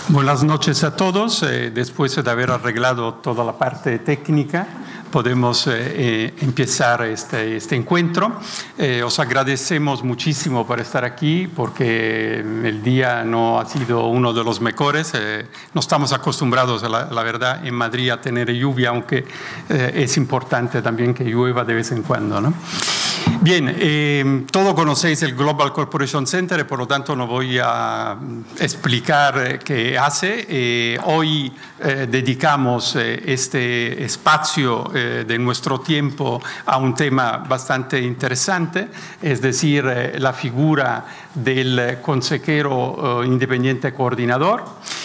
Buenas noches a todos. Después de haber arreglado toda la parte técnica, podemos empezar este encuentro. Os agradecemos muchísimo por estar aquí, porque el día no ha sido uno de los mejores. No estamos acostumbrados, la verdad, en Madrid a tener lluvia, aunque es importante también que llueva de vez en cuando, ¿no? Bien, todos conocéis el Global Corporation Center, por lo tanto no voy a explicar qué hace. Hoy dedicamos este espacio de nuestro tiempo a un tema bastante interesante, es decir, la figura del consejero independiente coordinador.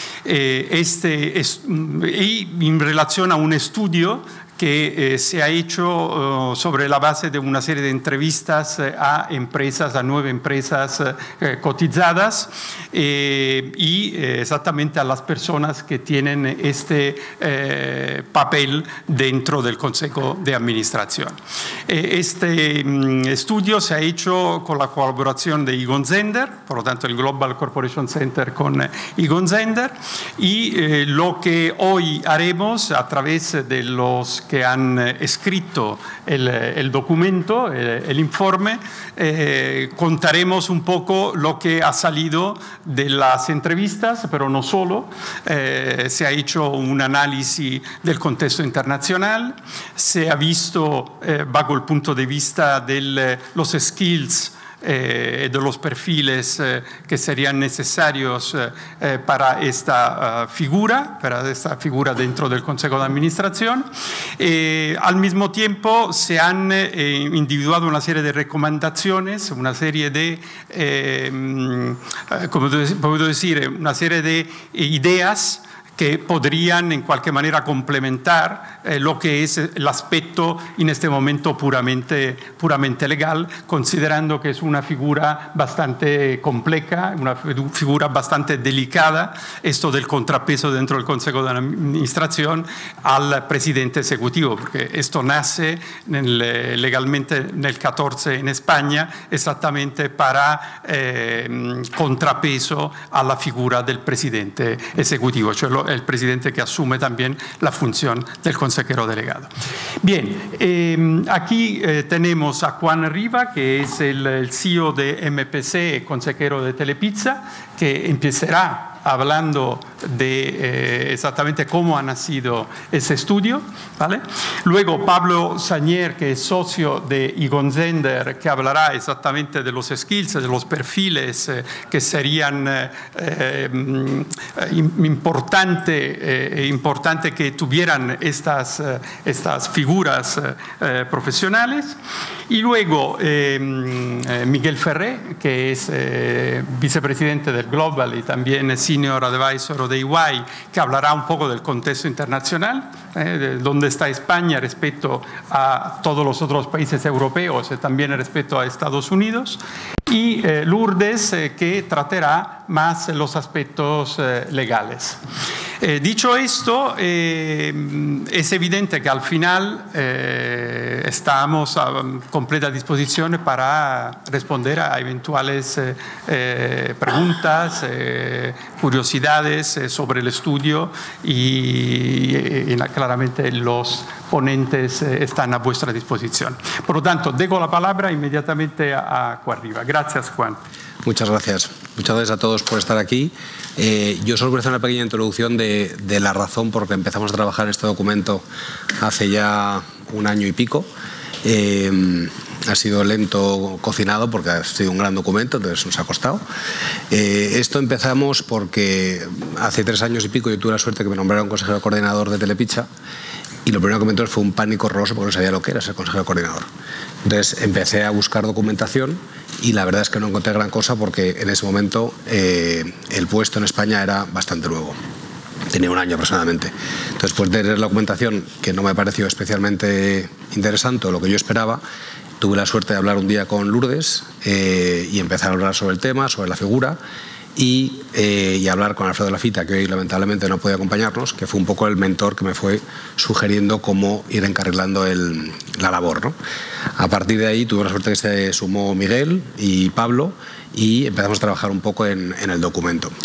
Y en relación a un estudio que se ha hecho sobre la base de una serie de entrevistas a empresas, a 9 empresas cotizadas y exactamente a las personas que tienen este papel dentro del Consejo de Administración. Este estudio se ha hecho con la colaboración de Egon Zehnder, por lo tanto el Global Corporation Center con Egon Zehnder, y lo que hoy haremos a través de los que han escrito el documento, el informe, contaremos un poco lo que ha salido de las entrevistas, pero no solo. Se ha hecho un análisis del contexto internacional, se ha visto bajo el punto de vista de los skills de los perfiles que serían necesarios para esta figura dentro del Consejo de Administración. Al mismo tiempo se han individuado una serie de recomendaciones, una serie de, ¿cómo puedo decir? Una serie de ideas que podrían en cualquier manera complementar lo que es el aspecto en este momento puramente legal, considerando que es una figura bastante compleja, una figura bastante delicada, esto del contrapeso dentro del Consejo de Administración al presidente ejecutivo, porque esto nace legalmente en el 14 en España, exactamente para contrapeso a la figura del presidente ejecutivo, cioè el presidente que asume también la función del consejero delegado. Bien, aquí tenemos a Juan Riva, que es el CEO de MPC, consejero de Telepizza, que empezará hablando de exactamente cómo ha nacido ese estudio, ¿vale? Luego Pablo Sagnier, que es socio de Egon Zehnder, que hablará exactamente de los skills, de los perfiles que serían importante que tuvieran estas figuras profesionales. Y luego Miguel Ferré, que es vicepresidente del Global y también Senior Advisor de EY, que hablará un poco del contexto internacional, de dónde está España respecto a todos los otros países europeos y también respecto a Estados Unidos. Y Lourdes, que tratará más los aspectos legales. Dicho esto, es evidente que al final estamos a completa disposición para responder a eventuales preguntas, curiosidades sobre el estudio y claramente los ponentes están a vuestra disposición. Por lo tanto, dejo la palabra inmediatamente a Juan Riva. Gracias, Juan. Muchas gracias. Muchas gracias a todos por estar aquí. Yo solo voy a hacer una pequeña introducción de la razón por la que empezamos a trabajar en este documento hace ya 1 año y pico. Ha sido lento cocinado porque ha sido un gran documento, entonces nos ha costado. Esto empezamos porque hace 3 años y pico yo tuve la suerte que me nombraron consejero coordinador de Telepizza. Y lo primero que me entró fue un pánico horroroso porque no sabía lo que era ser consejero coordinador. Entonces empecé a buscar documentación y la verdad es que no encontré gran cosa porque en ese momento el puesto en España era bastante nuevo. Tenía 1 año aproximadamente. Entonces, después de leer la documentación, que no me pareció especialmente interesante o lo que yo esperaba, tuve la suerte de hablar un día con Lourdes y empezar a hablar sobre el tema, sobre la figura. Y hablar con Alfredo Lafita, que hoy lamentablemente no puede acompañarnos, que fue un poco el mentor que me fue sugiriendo cómo ir encarrilando la labor, ¿no? A partir de ahí tuve la suerte que se sumó Miguel y Pablo y empezamos a trabajar un poco en el documento.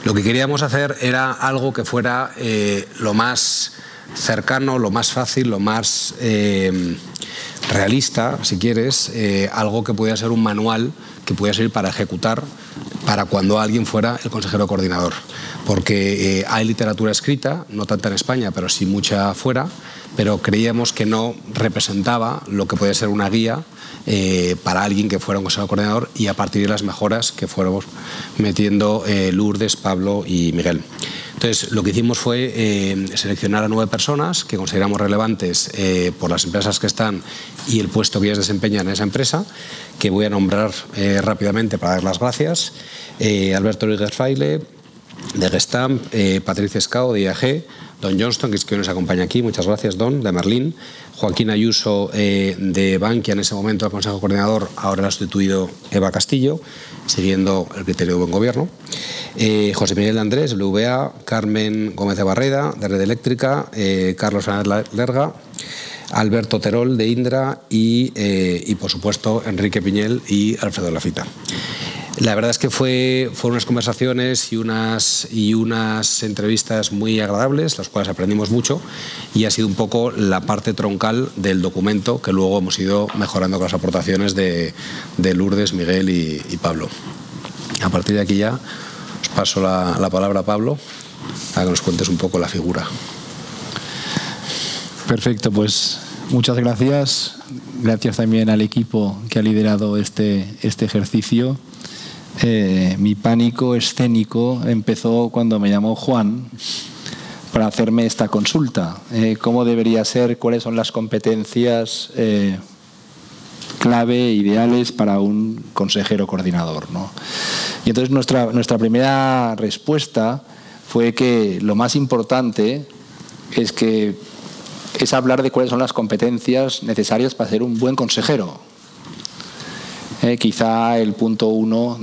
Lo que queríamos hacer era algo que fuera lo más cercano, lo más fácil, lo más realista, si quieres, algo que pudiera ser un manual que pudiera servir para ejecutar para cuando alguien fuera el consejero coordinador. Porque hay literatura escrita, no tanta en España, pero sí mucha fuera, pero creíamos que no representaba lo que podía ser una guía para alguien que fuera un consejero coordinador, y a partir de las mejoras que fuéramos metiendo Lourdes, Pablo y Miguel. Entonces, lo que hicimos fue seleccionar a 9 personas que consideramos relevantes por las empresas que están y el puesto que ellas desempeñan en esa empresa, que voy a nombrar rápidamente para dar las gracias. Alberto Rodríguez Fraile, de Gestamp, Patricia Escao, de IAG, Don Johnston, que es quien nos acompaña aquí, muchas gracias, Don, de Merlin, Joaquín Ayuso, de Bankia, en ese momento el Consejo Coordinador, ahora lo ha sustituido Eva Castillo, siguiendo el criterio de buen gobierno, José Miguel Andrés, BVA, Carmen Gómez de Barreda, de Red Eléctrica, Carlos Fernández Lerga, Alberto Terol, de Indra, y por supuesto, Enrique Piñel y Alfredo Lafita. La verdad es que fueron unas conversaciones y unas entrevistas muy agradables, las cuales aprendimos mucho, y ha sido un poco la parte troncal del documento que luego hemos ido mejorando con las aportaciones de Lourdes, Miguel y Pablo. A partir de aquí ya os paso la palabra a Pablo para que nos cuentes un poco la figura. Perfecto, pues muchas gracias. Gracias también al equipo que ha liderado este ejercicio. Mi pánico escénico empezó cuando me llamó Juan para hacerme esta consulta. ¿Cómo debería ser? ¿Cuáles son las competencias clave, ideales para un consejero coordinador, ¿no? Y entonces nuestra primera respuesta fue que lo más importante es hablar de cuáles son las competencias necesarias para ser un buen consejero. Quizá el punto 1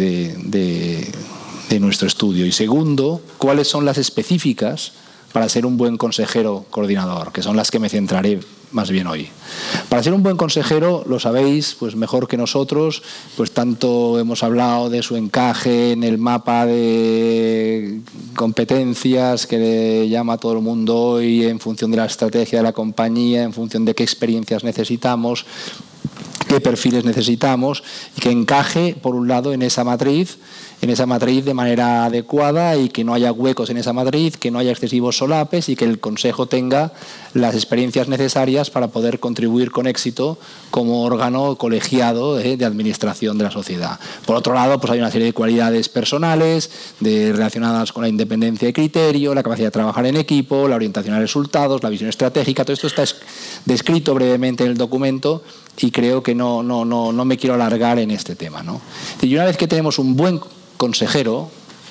de nuestro estudio. Y segundo, cuáles son las específicas para ser un buen consejero coordinador, que son las que me centraré más bien hoy. Para ser un buen consejero, lo sabéis pues mejor que nosotros, pues tanto hemos hablado de su encaje en el mapa de competencias que le llama a todo el mundo hoy, en función de la estrategia de la compañía, en función de qué experiencias necesitamos, qué perfiles necesitamos, y que encaje, por un lado, en esa matriz de manera adecuada, y que no haya huecos en esa matriz, que no haya excesivos solapes, y que el Consejo tenga las experiencias necesarias para poder contribuir con éxito como órgano colegiado de administración de la sociedad. Por otro lado, pues hay una serie de cualidades personales relacionadas con la independencia de criterio, la capacidad de trabajar en equipo, la orientación a resultados, la visión estratégica. Todo esto está descrito brevemente en el documento, y creo que no me quiero alargar en este tema, ¿no? Y una vez que tenemos un buen consejero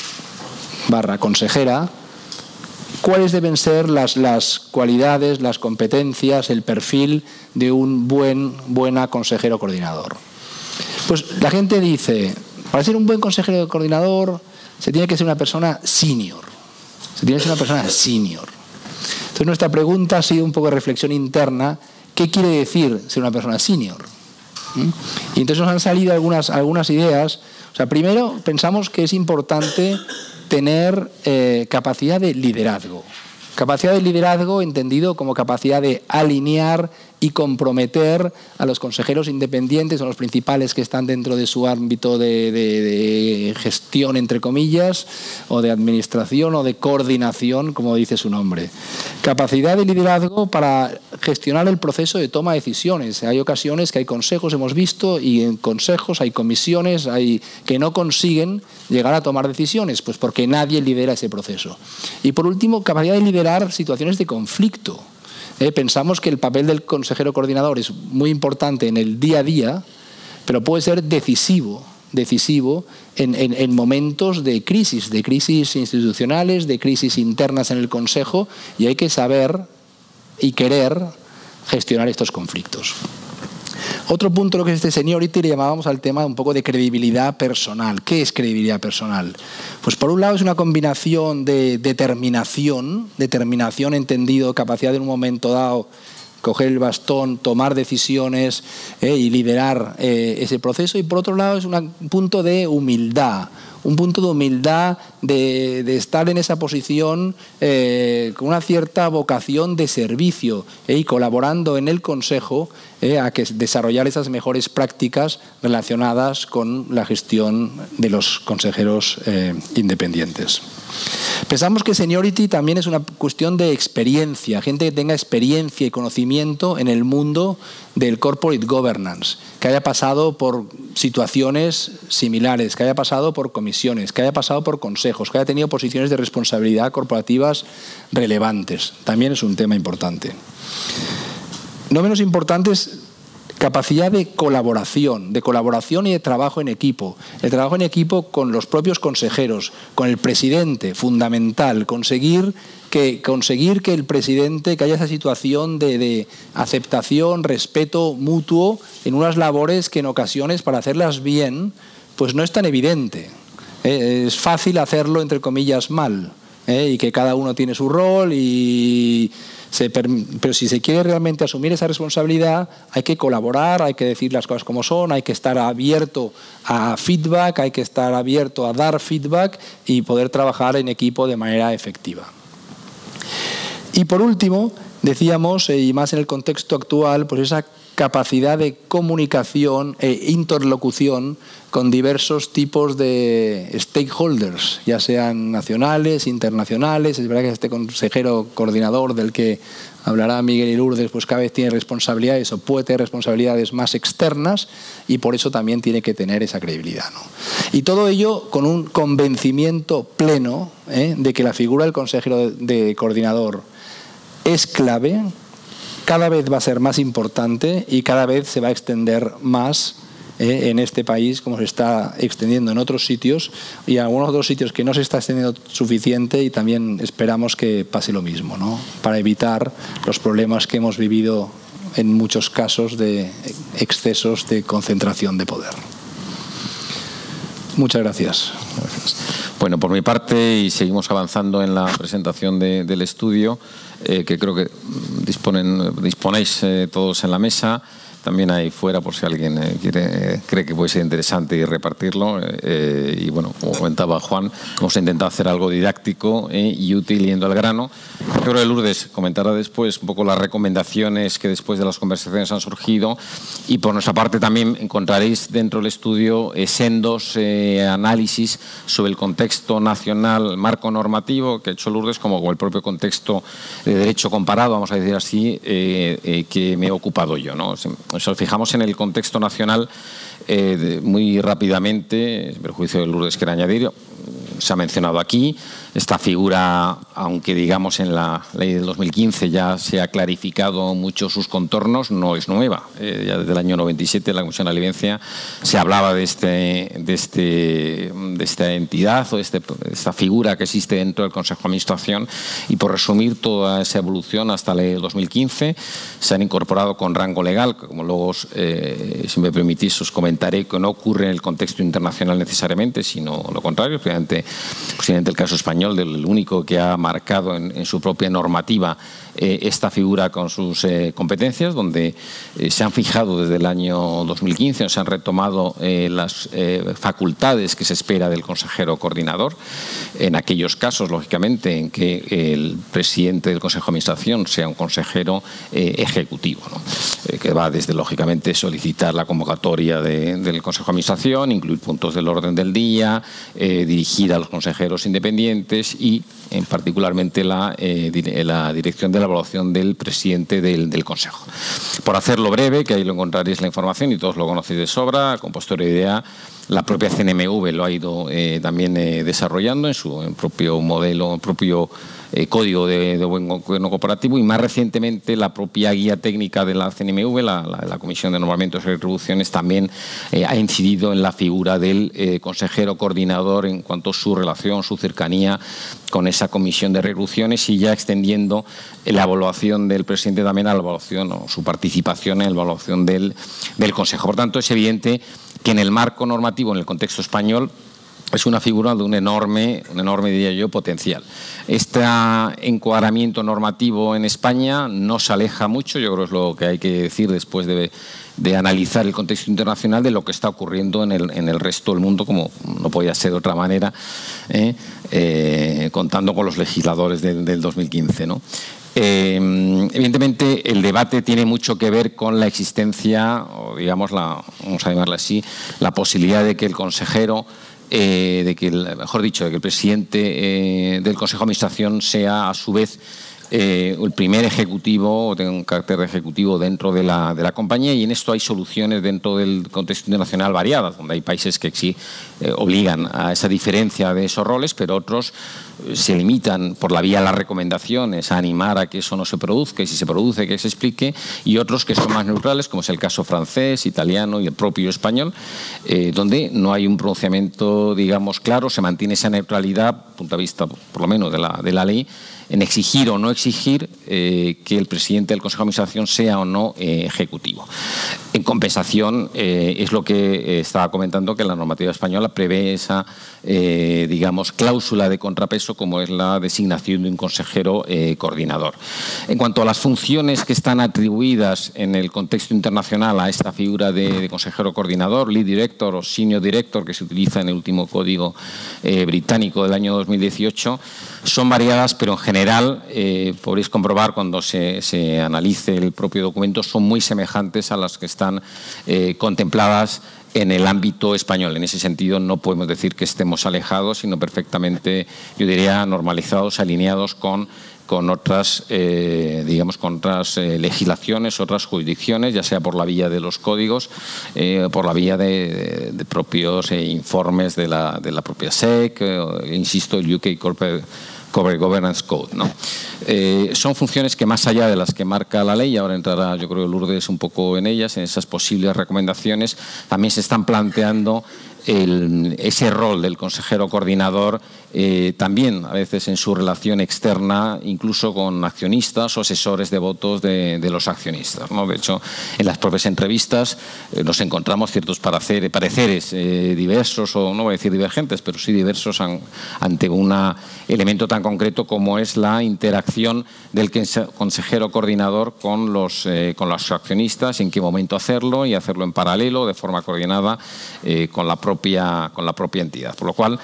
/ consejera, ¿cuáles deben ser las cualidades, las competencias, el perfil de un buena consejero coordinador? Pues la gente dice, para ser un buen consejero coordinador se tiene que ser una persona senior. Entonces nuestra pregunta ha sido un poco de reflexión interna. ¿Qué quiere decir ser una persona senior? Y entonces nos han salido algunas ideas. O sea, primero, pensamos que es importante tener capacidad de liderazgo. Capacidad de liderazgo entendido como capacidad de alinear y comprometer a los consejeros independientes o los principales que están dentro de su ámbito de gestión, entre comillas, o de administración o de coordinación, como dice su nombre. Capacidad de liderazgo para gestionar el proceso de toma de decisiones. Hay ocasiones que hay consejos, hemos visto, y en consejos hay comisiones que no consiguen llegar a tomar decisiones, pues porque nadie lidera ese proceso. Y por último, capacidad de liderar situaciones de conflicto. Pensamos que el papel del consejero coordinador es muy importante en el día a día, pero puede ser decisivo en momentos de crisis institucionales, de crisis internas en el Consejo, y hay que saber y querer gestionar estos conflictos. Otro punto, lo que es este seniority, le llamábamos al tema un poco de credibilidad personal. ¿Qué es credibilidad personal? Pues por un lado es una combinación de determinación entendido, capacidad de en un momento dado coger el bastón, tomar decisiones y liderar ese proceso, y por otro lado es un punto de humildad un punto de humildad, de estar en esa posición con una cierta vocación de servicio y colaborando en el Consejo a que desarrollar esas mejores prácticas relacionadas con la gestión de los consejeros independientes. Pensamos que seniority también es una cuestión de experiencia, gente que tenga experiencia y conocimiento en el mundo del corporate governance, que haya pasado por situaciones similares, que haya pasado por comisiones, que haya pasado por consejos, que haya tenido posiciones de responsabilidad corporativas relevantes. También es un tema importante. No menos importante es capacidad de colaboración y de trabajo en equipo. El trabajo en equipo con los propios consejeros, con el presidente, fundamental. Conseguir que el presidente, que haya esa situación de aceptación, respeto mutuo en unas labores que en ocasiones, para hacerlas bien, pues no es tan evidente. Es fácil hacerlo, entre comillas, mal, y que cada uno tiene su rol pero si se quiere realmente asumir esa responsabilidad, hay que colaborar, hay que decir las cosas como son, hay que estar abierto a feedback, hay que estar abierto a dar feedback y poder trabajar en equipo de manera efectiva. Y por último, decíamos, y más en el contexto actual, pues esa capacidad de comunicación e interlocución con diversos tipos de stakeholders, ya sean nacionales, internacionales. Es verdad que este consejero coordinador del que hablará Miguel y Lourdes, pues cada vez tiene responsabilidades o puede tener responsabilidades más externas y por eso también tiene que tener esa credibilidad, ¿no? Y todo ello con un convencimiento pleno de que la figura del consejero de coordinador es clave, cada vez va a ser más importante y cada vez se va a extender más en este país, como se está extendiendo en otros sitios y en algunos otros sitios que no se está extendiendo suficiente, y también esperamos que pase lo mismo, ¿no? Para evitar los problemas que hemos vivido en muchos casos de excesos de concentración de poder. Muchas gracias. Bueno, por mi parte, y seguimos avanzando en la presentación del estudio, que creo que disponéis todos en la mesa. También hay fuera, por si alguien cree que puede ser interesante y repartirlo. Y bueno, como comentaba Juan, hemos intentado hacer algo didáctico y útil, yendo al grano. Creo que Lourdes comentará después un poco las recomendaciones que después de las conversaciones han surgido. Y por nuestra parte también encontraréis dentro del estudio sendos análisis sobre el contexto nacional, marco normativo que ha hecho Lourdes, como el propio contexto de derecho comparado, vamos a decir así, que me he ocupado yo, ¿no? Nos fijamos en el contexto nacional muy rápidamente, sin perjuicio de Lourdes quiere añadir. Se ha mencionado aquí esta figura, aunque digamos en la ley del 2015 ya se ha clarificado mucho sus contornos, no es nueva. Ya desde el año 97 en la Comisión de Alivencia se hablaba de esta entidad o de esta figura que existe dentro del Consejo de Administración, y por resumir toda esa evolución hasta la ley del 2015 se han incorporado con rango legal, como luego, si me permitís, os comentaré, que no ocurre en el contexto internacional necesariamente, sino lo contrario. Posiblemente el caso español, del único que ha marcado en su propia normativa esta figura con sus competencias, donde se han fijado desde el año 2015, se han retomado las facultades que se espera del consejero coordinador, en aquellos casos, lógicamente, en que el presidente del Consejo de Administración sea un consejero ejecutivo, ¿no? Que va desde, lógicamente, solicitar la convocatoria del Consejo de Administración, incluir puntos del orden del día, dirigir a los consejeros independientes y, particularmente, la dirección de la evaluación del presidente del Consejo. Por hacerlo breve, que ahí lo encontraréis la información y todos lo conocéis de sobra, con posterioridad la propia CNMV lo ha ido también desarrollando en su propio modelo, propio código de buen gobierno corporativo, y más recientemente la propia guía técnica de la CNMV, la Comisión de Nombramientos y Retribuciones, también ha incidido en la figura del consejero coordinador en cuanto a su relación, su cercanía con esa comisión de retribuciones, y ya extendiendo la evaluación del presidente también a la evaluación o su participación en la evaluación del Consejo. Por tanto, es evidente que en el marco normativo, en el contexto español, es una figura de un enorme, diría yo, potencial. Este encuadramiento normativo en España no se aleja mucho, yo creo que es lo que hay que decir después de analizar el contexto internacional de lo que está ocurriendo en el resto del mundo, como no podía ser de otra manera, contando con los legisladores del 2015, ¿no? Evidentemente el debate tiene mucho que ver con la existencia, o digamos, vamos a llamarla así, la posibilidad de que el consejero, mejor dicho, de que el presidente del Consejo de Administración sea a su vez el primer ejecutivo, o tenga un carácter de ejecutivo dentro de la compañía, y en esto hay soluciones dentro del contexto internacional variadas, donde hay países que sí obligan a esa diferencia de esos roles, pero otros se limitan por la vía de las recomendaciones a animar a que eso no se produzca, y si se produce que se explique, y otros que son más neutrales, como es el caso francés, italiano y el propio español, donde no hay un pronunciamiento, digamos, claro, se mantiene esa neutralidad, punto de vista por lo menos de la ley, en exigir o no exigir que el presidente del Consejo de Administración sea o no ejecutivo. En compensación, es lo que estaba comentando, que la normativa española prevé esa, digamos, cláusula de contrapeso, como es la designación de un consejero coordinador. En cuanto a las funciones que están atribuidas en el contexto internacional a esta figura de consejero coordinador, lead director o senior director, que se utiliza en el último código británico del año 2018, son variadas, pero en general, podréis comprobar cuando se analice el propio documento, son muy semejantes a las que están contempladas en el ámbito español. En ese sentido, no podemos decir que estemos alejados, sino perfectamente, yo diría, normalizados, alineados con otras, digamos, con otras legislaciones, otras jurisdicciones, ya sea por la vía de los códigos, por la vía de propios informes de la propia SEC, insisto, el UK Corporate Governance Code, ¿no? Son funciones que, más allá de las que marca la ley, ahora entrará, yo creo, Lourdes un poco en ellas, en esas posibles recomendaciones, también se están planteando ese rol del consejero coordinador, también a veces en su relación externa, incluso con accionistas o asesores de votos de los accionistas, ¿no? De hecho, en las propias entrevistas nos encontramos ciertos pareceres diversos, o no voy a decir divergentes, pero sí diversos ante un elemento tan concreto como es la interacción del consejero coordinador con los accionistas, en qué momento hacerlo, y hacerlo en paralelo, de forma coordinada, con la propia entidad. Por lo cual,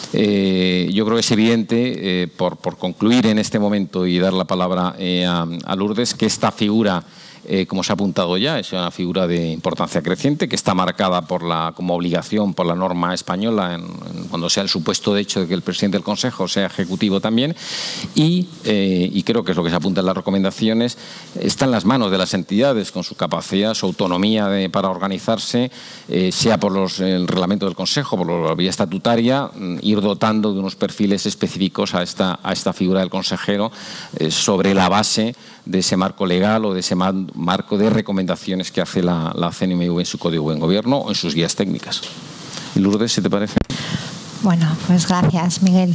yo creo que es evidente, por concluir en este momento y dar la palabra a Lourdes, que esta figura, como se ha apuntado ya, es una figura de importancia creciente, que está marcada como obligación por la norma española, cuando sea el supuesto de hecho de que el presidente del Consejo sea ejecutivo también, y creo que es lo que se apunta en las recomendaciones, está en las manos de las entidades, con su capacidad, su autonomía para organizarse, sea por el reglamento del Consejo, por la vía estatutaria, ir dotando de unos perfiles específicos a esta figura del consejero, sobre la base de ese marco legal o de ese marco de recomendaciones que hace la CNMV en su Código de Buen Gobierno o en sus guías técnicas. Lourdes, ¿se te parece? Bueno, pues gracias, Miguel.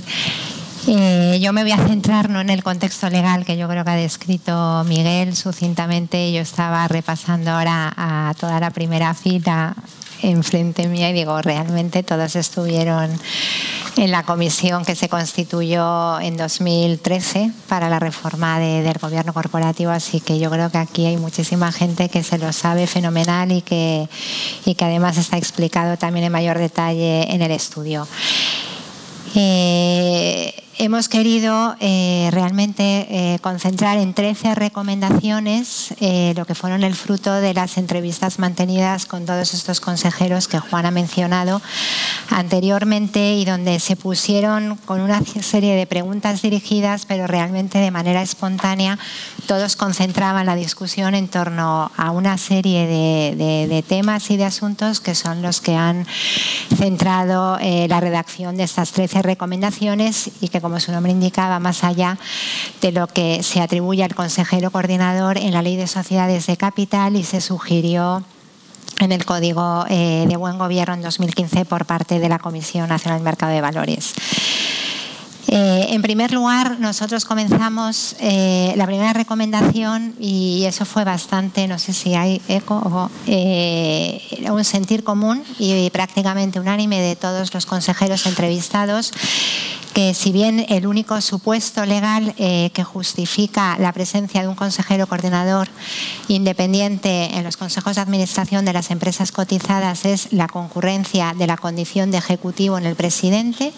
Yo me voy a centrar no en el contexto legal, que yo creo que ha descrito Miguel sucintamente. Yo estaba repasando ahora a toda la primera fila enfrente mía y digo, realmente todos estuvieron en la comisión que se constituyó en 2013 para la reforma del gobierno corporativo, así que yo creo que aquí hay muchísima gente que se lo sabe fenomenal y que además está explicado también en mayor detalle en el estudio. Hemos querido realmente concentrar en 13 recomendaciones lo que fueron el fruto de las entrevistas mantenidas con todos estos consejeros que Juan ha mencionado anteriormente, y donde se pusieron con una serie de preguntas dirigidas, pero realmente de manera espontánea. Todos concentraban la discusión en torno a una serie de temas y de asuntos que son los que han centrado la redacción de estas 13 recomendaciones, y que, como su nombre indicaba, más allá de lo que se atribuye al consejero coordinador en la Ley de Sociedades de Capital y se sugirió en el Código de Buen Gobierno en 2015 por parte de la Comisión Nacional del Mercado de Valores. En primer lugar, nosotros comenzamos la primera recomendación, y eso fue bastante, no sé si hay eco, un sentir común y prácticamente unánime de todos los consejeros entrevistados, que si bien el único supuesto legal que justifica la presencia de un consejero coordinador independiente en los consejos de administración de las empresas cotizadas es la concurrencia de la condición de ejecutivo en el presidente,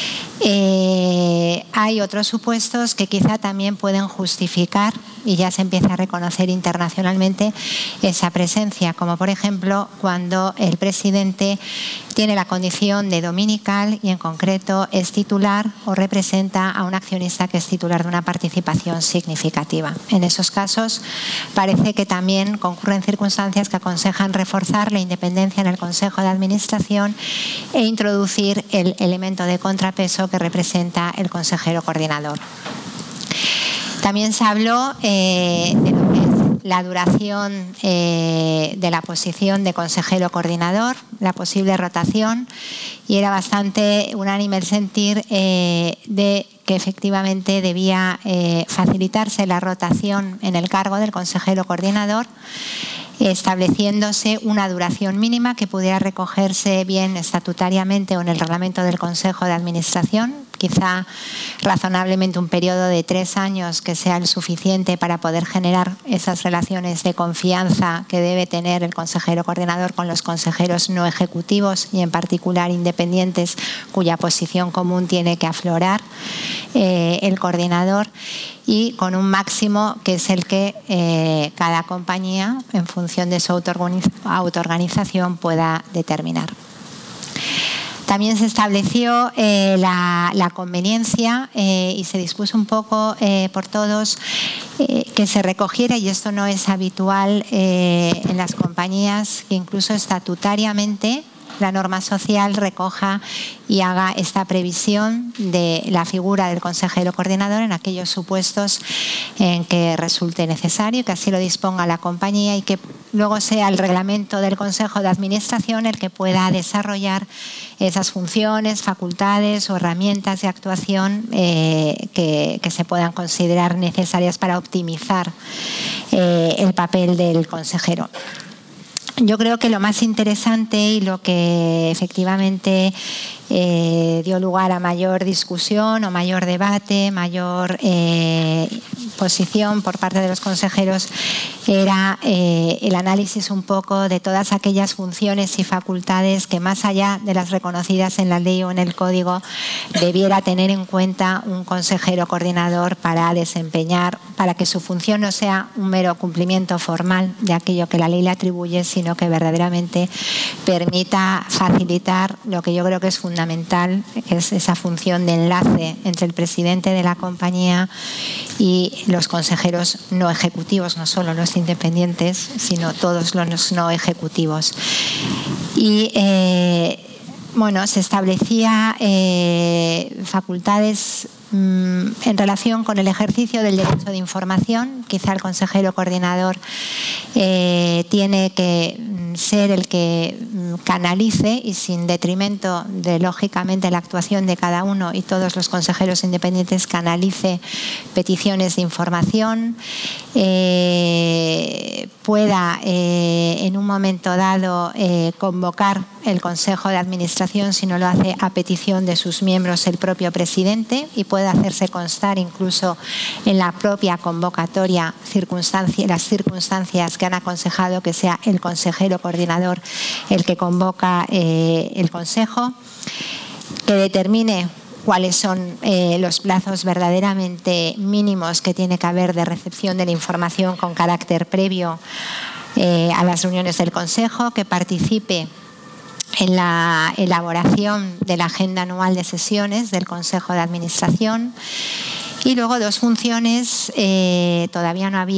hay otros supuestos que quizá también pueden justificar, y ya se empieza a reconocer internacionalmente esa presencia, como por ejemplo cuando el presidente tiene la condición de dominical y en concreto es titular o representa a un accionista que es titular de una participación significativa. En esos casos parece que también concurren circunstancias que aconsejan reforzar la independencia en el Consejo de Administración e introducir el elemento de contrapeso que representa el consejero coordinador. También se habló de lo que es la duración de la posición de consejero coordinador, la posible rotación, y era bastante unánime el sentir de que efectivamente debía facilitarse la rotación en el cargo del consejero coordinador, estableciéndose una duración mínima que pudiera recogerse bien estatutariamente o en el reglamento del Consejo de Administración, quizá razonablemente un periodo de 3 años que sea el suficiente para poder generar esas relaciones de confianza que debe tener el consejero coordinador con los consejeros no ejecutivos y en particular independientes cuya posición común tiene que aflorar el coordinador, y con un máximo que es el que cada compañía en función de su autoorganización pueda determinar. También se estableció la conveniencia y se dispuso un poco por todos que se recogiera, y esto no es habitual en las compañías, que incluso estatutariamente la norma social recoja y haga esta previsión de la figura del consejero coordinador en aquellos supuestos en que resulte necesario, que así lo disponga la compañía y que luego sea el reglamento del Consejo de Administración el que pueda desarrollar esas funciones, facultades o herramientas de actuación que se puedan considerar necesarias para optimizar el papel del consejero. Yo creo que lo más interesante y lo que efectivamente dio lugar a mayor discusión o mayor debate, mayor posición por parte de los consejeros era el análisis un poco de todas aquellas funciones y facultades que, más allá de las reconocidas en la ley o en el código, debiera tener en cuenta un consejero coordinador para desempeñar, para que su función no sea un mero cumplimiento formal de aquello que la ley le atribuye, sino que verdaderamente permita facilitar lo que yo creo que es fundamental, que es esa función de enlace entre el presidente de la compañía y los consejeros no ejecutivos, no solo los independientes, sino todos los no ejecutivos. Y bueno, se establecía facultades en relación con el ejercicio del derecho de información. Quizá el consejero coordinador tiene que ser el que canalice, y sin detrimento de, lógicamente, la actuación de cada uno, y todos los consejeros independientes canalice peticiones de información, pueda en un momento dado convocar el Consejo de Administración si no lo hace a petición de sus miembros el propio presidente, y puede hacerse constar incluso en la propia convocatoria las circunstancias que han aconsejado que sea el consejero coordinador el que convoca el Consejo, que determine cuáles son los plazos verdaderamente mínimos que tiene que haber de recepción de la información con carácter previo a las reuniones del Consejo, que participe en la elaboración de la agenda anual de sesiones del Consejo de Administración. Y luego dos funciones, todavía no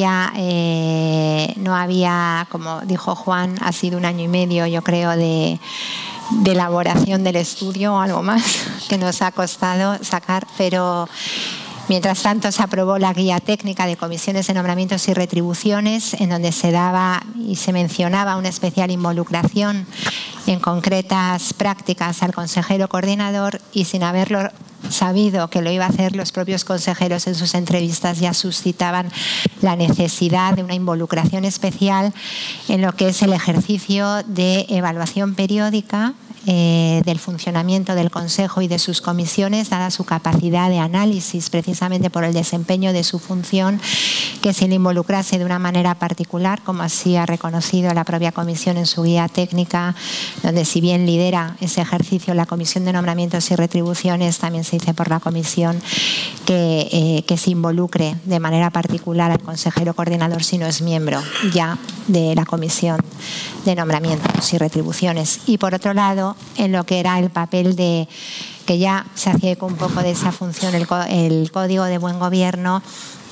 había, como dijo Juan, ha sido 1 año y medio, yo creo, de elaboración del estudio o algo más que nos ha costado sacar, pero mientras tanto se aprobó la guía técnica de comisiones de nombramientos y retribuciones, en donde se daba y se mencionaba una especial involucración en concretas prácticas al consejero coordinador, y sin haberlo sabido que lo iba a hacer, los propios consejeros en sus entrevistas ya suscitaban la necesidad de una involucración especial en lo que es el ejercicio de evaluación periódica del funcionamiento del Consejo y de sus comisiones, dada su capacidad de análisis precisamente por el desempeño de su función, que se le involucrase de una manera particular, como así ha reconocido la propia Comisión en su guía técnica, donde si bien lidera ese ejercicio la Comisión de Nombramientos y Retribuciones, también se dice por la Comisión que se involucre de manera particular al consejero coordinador si no es miembro ya de la Comisión de Nombramientos y Retribuciones. Y por otro lado, en lo que era el papel de, que ya se hacía eco un poco de esa función, el Código de Buen Gobierno,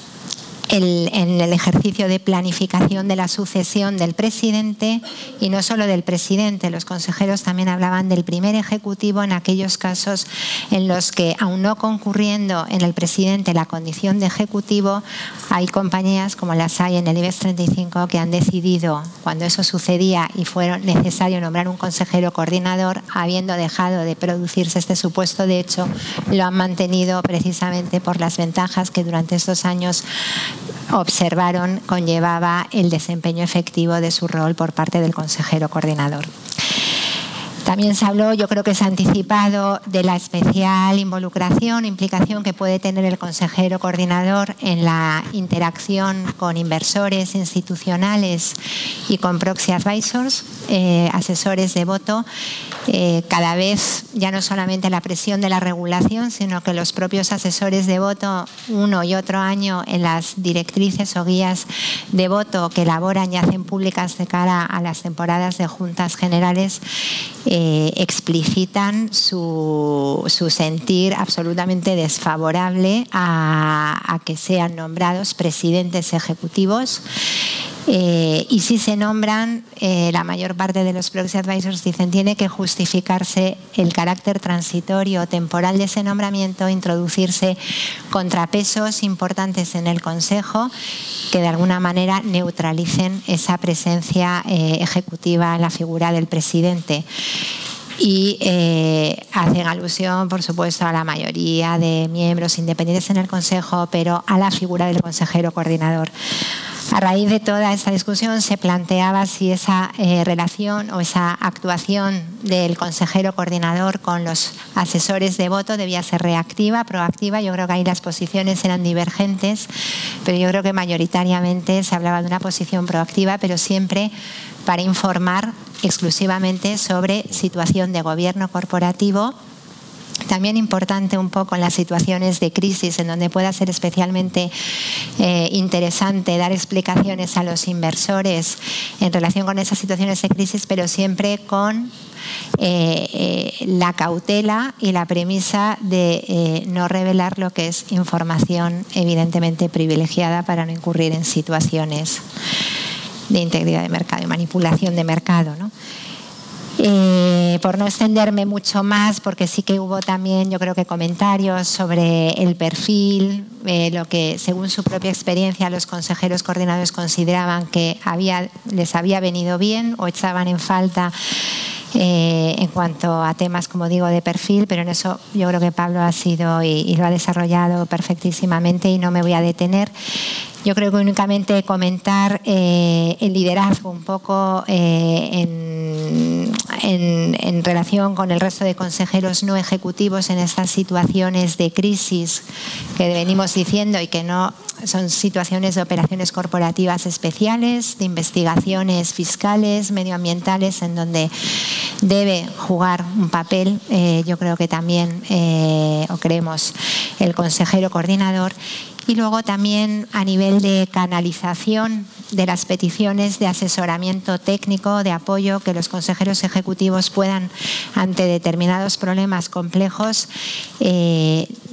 en el ejercicio de planificación de la sucesión del presidente, y no solo del presidente, los consejeros también hablaban del primer ejecutivo en aquellos casos en los que, aun no concurriendo en el presidente la condición de ejecutivo, hay compañías como las hay en el IBEX 35 que han decidido, cuando eso sucedía y fue necesario nombrar un consejero coordinador, habiendo dejado de producirse este supuesto de hecho, lo han mantenido precisamente por las ventajas que durante estos años observaron conllevaba el desempeño efectivo de su rol por parte del consejero coordinador. También se habló, yo creo que se ha anticipado, de la especial involucración, implicación que puede tener el consejero coordinador en la interacción con inversores institucionales y con proxy advisors, asesores de voto. Cada vez ya no solamente la presión de la regulación, sino que los propios asesores de voto, uno y otro año, en las directrices o guías de voto que elaboran y hacen públicas de cara a las temporadas de juntas generales, explicitan su sentir absolutamente desfavorable a que sean nombrados presidentes ejecutivos. Y si se nombran, la mayor parte de los proxy advisors dicen tiene que justificarse el carácter transitorio o temporal de ese nombramiento, introducirse contrapesos importantes en el Consejo que de alguna manera neutralicen esa presencia ejecutiva en la figura del presidente. Y hacen alusión, por supuesto, a la mayoría de miembros independientes en el Consejo, pero a la figura del consejero coordinador. A raíz de toda esta discusión se planteaba si esa relación o esa actuación del consejero coordinador con los asesores de voto debía ser reactiva, proactiva. Yo creo que ahí las posiciones eran divergentes, pero yo creo que mayoritariamente se hablaba de una posición proactiva, pero siempre para informar exclusivamente sobre situación de gobierno corporativo. También importante un poco en las situaciones de crisis, en donde pueda ser especialmente interesante dar explicaciones a los inversores en relación con esas situaciones de crisis, pero siempre con la cautela y la premisa de no revelar lo que es información evidentemente privilegiada para no incurrir en situaciones de integridad de mercado y manipulación de mercado, ¿no? Por no extenderme mucho más, porque sí que hubo también, yo creo que comentarios sobre el perfil, lo que según su propia experiencia los consejeros coordinadores consideraban que les había venido bien o echaban en falta en cuanto a temas, como digo, de perfil, pero en eso yo creo que Pablo ha sido y lo ha desarrollado perfectísimamente y no me voy a detener. Yo creo que únicamente comentar el liderazgo un poco en relación con el resto de consejeros no ejecutivos en estas situaciones de crisis que venimos diciendo y que no son situaciones de operaciones corporativas especiales, de investigaciones fiscales, medioambientales, en donde debe jugar un papel, yo creo que también, o creemos, el consejero coordinador. Y luego también a nivel de canalización de las peticiones de asesoramiento técnico, de apoyo, que los consejeros ejecutivos puedan, ante determinados problemas complejos,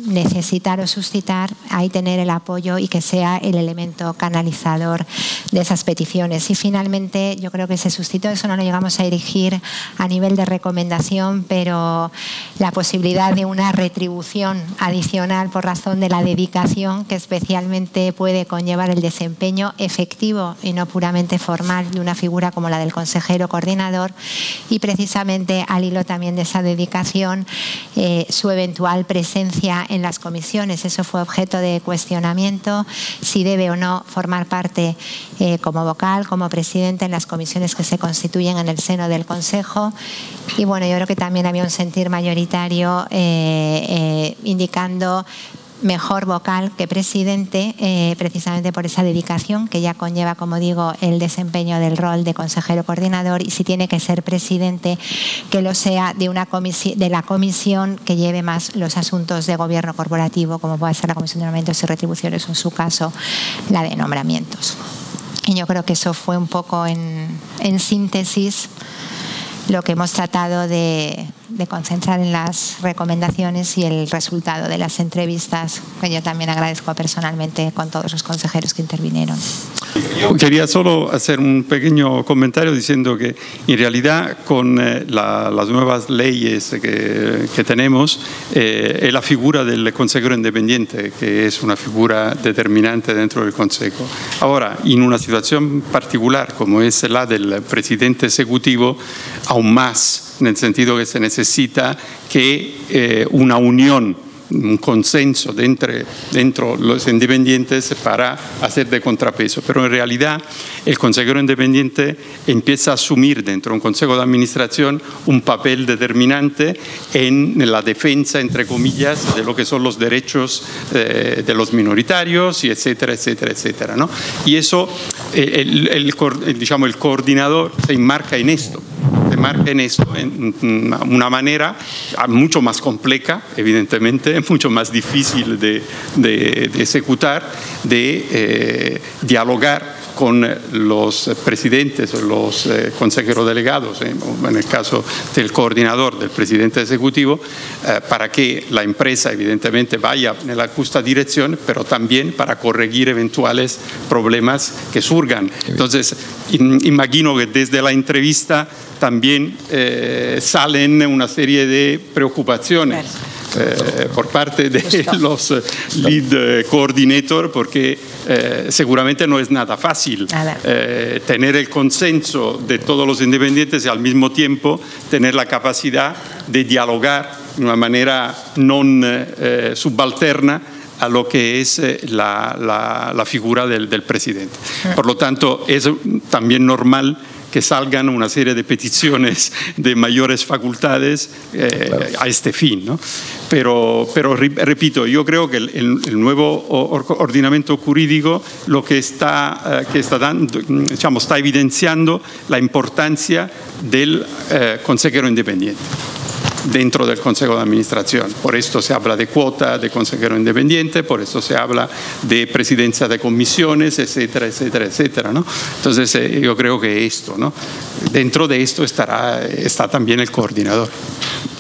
necesitar o suscitar, ahí tener el apoyo y que sea el elemento canalizador de esas peticiones. Y finalmente yo creo que se suscitó, eso no lo llegamos a dirigir a nivel de recomendación, pero la posibilidad de una retribución adicional por razón de la dedicación que especialmente puede conllevar el desempeño efectivo y no puramente formal de una figura como la del consejero coordinador, y precisamente al hilo también de esa dedicación su eventual presencia en las comisiones. Eso fue objeto de cuestionamiento, si debe o no formar parte como vocal, como presidente en las comisiones que se constituyen en el seno del Consejo. Y bueno, yo creo que también había un sentir mayoritario indicando mejor vocal que presidente, precisamente por esa dedicación que ya conlleva, como digo, el desempeño del rol de consejero coordinador, y si tiene que ser presidente, que lo sea de la comisión que lleve más los asuntos de gobierno corporativo, como puede ser la comisión de nombramientos y retribuciones, o en su caso la de nombramientos. Y yo creo que eso fue un poco en síntesis lo que hemos tratado de concentrar en las recomendaciones y el resultado de las entrevistas, que yo también agradezco personalmente con todos los consejeros que intervinieron. Yo quería solo hacer un pequeño comentario diciendo que en realidad con las nuevas leyes que tenemos, la figura del consejero independiente, que es una figura determinante dentro del Consejo. Ahora, en una situación particular como es la del presidente ejecutivo, aún más, en el sentido que se necesita que una unión, un consenso dentro los independientes para hacer de contrapeso. Pero en realidad el consejero independiente empieza a asumir dentro de un consejo de administración un papel determinante en la defensa, entre comillas, de lo que son los derechos de los minoritarios, y etcétera, etcétera, etcétera, ¿no? Y eso, digamos, el coordinador se enmarca en esto. En una manera mucho más compleja, evidentemente, mucho más difícil de ejecutar, de dialogar con los presidentes o los consejeros delegados, en el caso del coordinador, del presidente ejecutivo, para que la empresa evidentemente vaya en la justa dirección, pero también para corregir eventuales problemas que surjan. Entonces, imagino que desde la entrevista también salen una serie de preocupaciones por parte de los lead coordinator, porque seguramente no es nada fácil tener el consenso de todos los independientes y al mismo tiempo tener la capacidad de dialogar de una manera no subalterna a lo que es la figura del presidente. Por lo tanto, es también normal que salgan una serie de peticiones de mayores facultades a este fin, ¿no? Pero repito, yo creo que el nuevo ordenamiento jurídico lo que está dando, digamos, está evidenciando la importancia del consejero independiente dentro del Consejo de Administración. Por esto se habla de cuota de consejero independiente, por eso se habla de presidencia de comisiones, etcétera, etcétera, etcétera, ¿no? Entonces, yo creo que esto, ¿no? Dentro de esto está también el coordinador.